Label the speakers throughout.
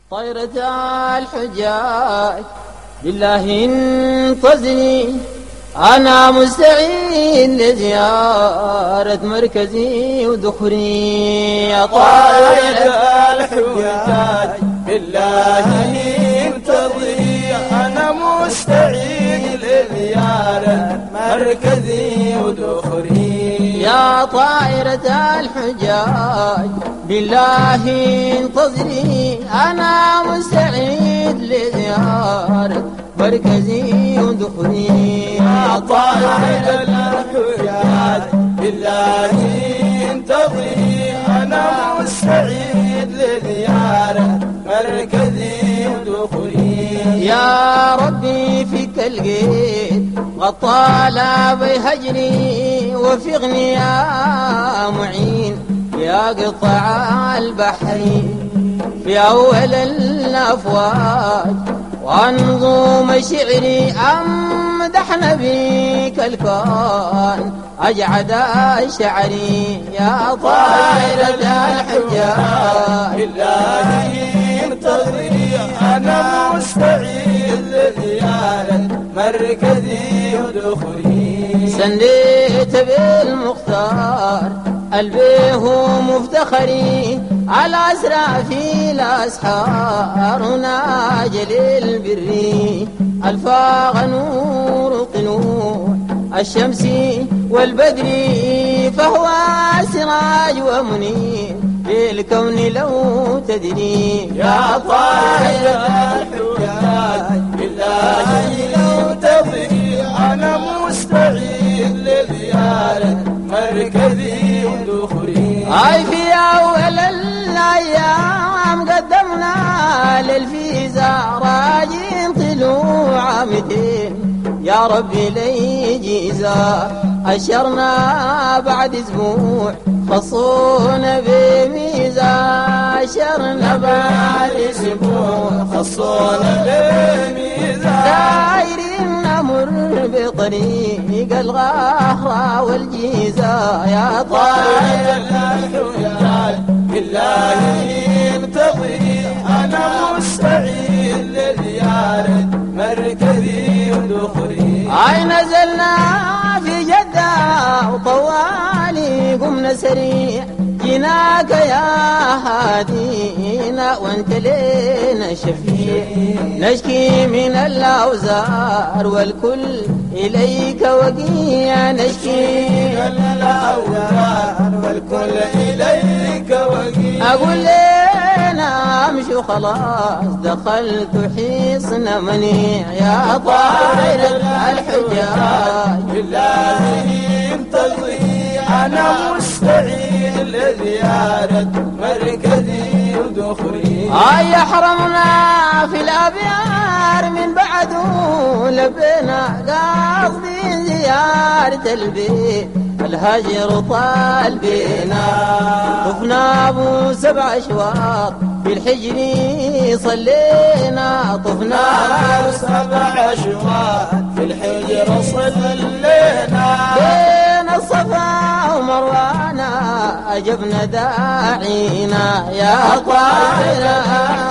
Speaker 1: طيرة الحجاج بالله انتظري، أنا مستعين لزيارة مركزي ودخري. يا
Speaker 2: طيرة الحجاج بالله انتظري، أنا مستعين لزيارة مركزي ودخري.
Speaker 1: يا طائرة الحجاج بالله انتظري، أنا مستعد لزيارة مركزي ودخري.
Speaker 2: يا طائرة الحجاج بالله انتظري، أنا مستعد لزيارة مركزي ودخري.
Speaker 1: يا ربي فيك القيد غطال بهجري، وفقني يا معين يا قطع البحر في أول الأفواج. وانظم شعري أمدح نبيك الكون أجعد شعري. يا طائرة الحجاج
Speaker 2: بالله انتظري، أنا مستعد لزيارة مركزي ودخري.
Speaker 1: سنديت بالمختار البيه مفتخري، على أسرافي الأسحار ناجل البري. الفاغ نور طلوع الشمس والبدر، فهو سراج ومنير للكون لو تدري.
Speaker 2: يا طائرة الحجاج بالله لو تضري، أنا مستعد لزيارة مركزي ودخري.
Speaker 1: هاي في أول الأيام قدمنا للفيزا راجين طلوع 200. يا ربي لي جيزة أشرنا بعد أسبوع، خصونا بميزة أشرنا بعد أسبوع،
Speaker 2: خصونا بميزة.
Speaker 1: دايرين نمر بطريق الغهرة والجيزة. يا
Speaker 2: طائرة الحجاج بالله انتظري، أنا مستعد لزيارة مركزي ودخري.
Speaker 1: هاي نزلنا في جدة وطوالي قمنا سريع، جيناك يا هادينا وانت لينا شفيع. نشكي من الأوزار والكل إليك وقيع، نشكي
Speaker 2: من الأوزار والكل إليك وقيع.
Speaker 1: أقول لنا امشوا خلاص دخلت حصن منيع. يا طائرة الحجاج
Speaker 2: بالله انتظري، أنا مستعد لزيارة مركزي ودخري.
Speaker 1: هاي حرمنا في الأبيار من بعده لبينا قاصدين زيارة البيت، الهجر طال بينا. طفنا ابو 7 أشواط في الحجر صلينا، طفنا
Speaker 2: ابو 7 أشواط في الحجر صلينا.
Speaker 1: بين الصفا ومروانا أجبنا داعينا. يا طائرة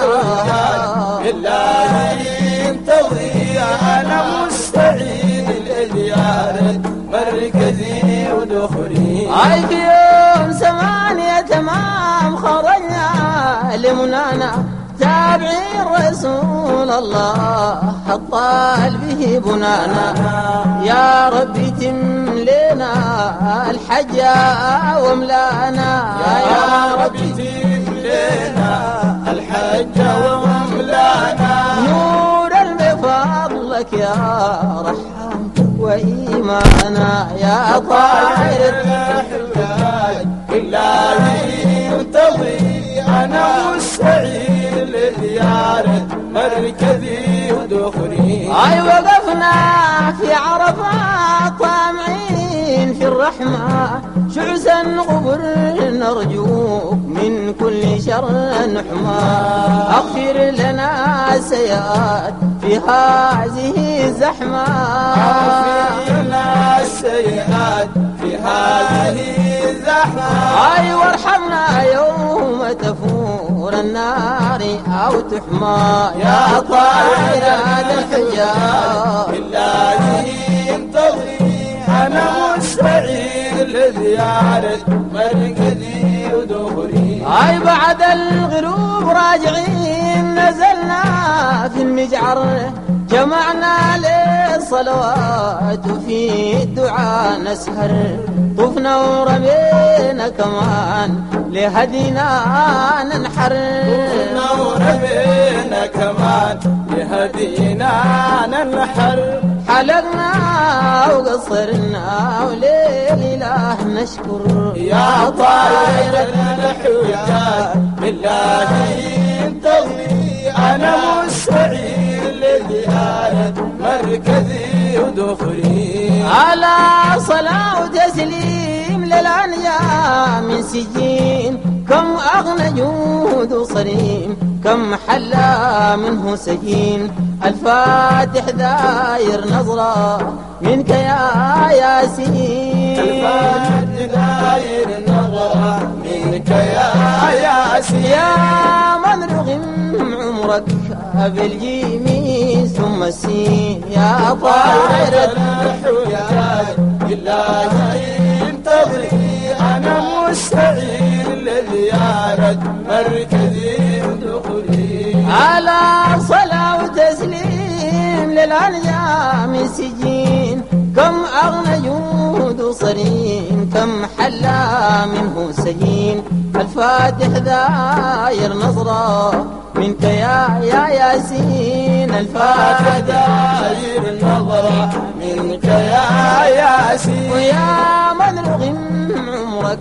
Speaker 2: بالله انتظري، أنا مستعد لزيارة مركزي ودخري.
Speaker 1: هاي في يوم 8 تمام خرجنا لمنانا، تابعين رسول الله حطال به بنانا. يا ربي تم لنا الحجة وملانا.
Speaker 2: يا ربي تم لنا الحجة وملانا.
Speaker 1: نور بفضلك يا رحمن وإيمانا. يا طائرة
Speaker 2: الحجاج بالله انتظري، أنا مستعد لزيارة مركزي ودخري.
Speaker 1: هاي وقفنا في عرفات طامعين في الرحمة، شعثا غبر نرجوك من كل شر نحمى. اغفر لنا السيئات في هذه الزحمة،
Speaker 2: اغفر لنا السيئات في هذه الزحمة.
Speaker 1: هاي وارحمنا يوم تفور النار أو تحمى يا طائر الحجاج
Speaker 2: بالله ينتظري أنا مستعد لزيارة مركزي ودخولي.
Speaker 1: أي بعد الغروب راجعين نزلنا في المجعر جمعنا للصلوات وفي الدعاء نسهر طفنا ورمينا كمان لهدينا ننحر
Speaker 2: طفنا ورمينا كمان لهدينا ننحر
Speaker 1: حلقنا وقصرنا ولله نشكر
Speaker 2: يا طائر الحجاج بالله ينتظري أنا مستعد لزيارة مركزي ودخولي.
Speaker 1: على صلاة وتسليم للأنيا من سجين كم أغنى جود وصريم كم حلا منه سجين الفاتح داير نظرة منك يا ياسين
Speaker 2: الفاتح داير نظرة منك يا ياسين
Speaker 1: يا من رغم عمرك بالجيم ثم السين يا طائر
Speaker 2: الحجاج بالله ينتظري أنا مستعد لزيارة مركزي ودخولي.
Speaker 1: على صلاة وتسليم للأنيا من سجين كم أغنى جود وصرين كم حلا منه سجين الفاتح داير نظرة منك يا ياسين
Speaker 2: الفاتح داير نظرة منك يا ياسين
Speaker 1: ويا من رغم عمرك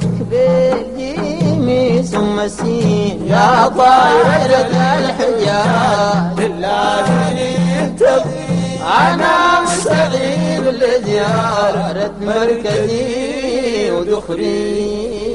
Speaker 1: بالجيم ثم السين يا طائرة الحجاج
Speaker 2: بالله ينتظري
Speaker 1: أنا مستعد لزيارة مركزي ودخولي.